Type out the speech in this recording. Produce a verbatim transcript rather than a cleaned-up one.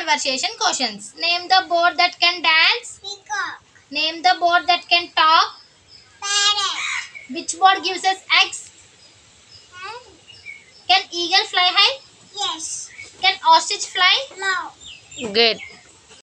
conversation questions. Name the bird that can dance. Peacock. Name the bird that can talk. Parrot. Which bird gives us eggs? Huh? Can eagle fly high? Yes. Can ostrich fly? No. Good.